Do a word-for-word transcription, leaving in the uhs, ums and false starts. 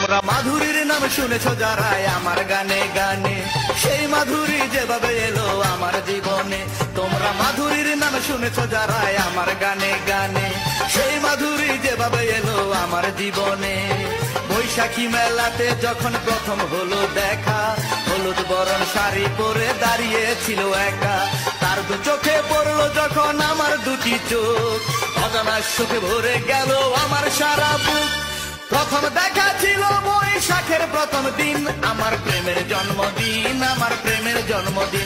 তোমরা মাধুরীর নাম শুনেছো যারা আমার গানে গানে, সেই মাধুরী যেভাবে এলো আমার জীবনে। তোমরা মাধুরীর নাম শুনেছো যারা আমার গানে গানে, সেই মাধুরী যেভাবে এলো আমার জীবনে। বৈশাখী মেলাতে যখন প্রথম হলো দেখা, হলুদ বরণ শাড়ি পরে দাঁড়িয়েছিল একা। তার দু চোখে পড়লো যখন আমার দুটি চোখ, অজানা সুখে ভরে গেল আমার সারা বুক। প্রথম দেখা ছিল বৈশাখের প্রথম দিন, আমার প্রেমের জন্মদিন, আমার প্রেমের জন্মদিন।